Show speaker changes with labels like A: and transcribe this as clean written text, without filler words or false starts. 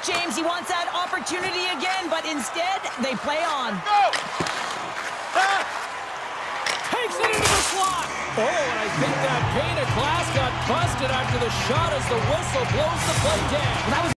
A: James. He wants that opportunity again, but instead, they play on.
B: Go! Takes it into the slot. Oh, and I think that pane of glass got busted after the shot as the whistle blows the play down.
A: That was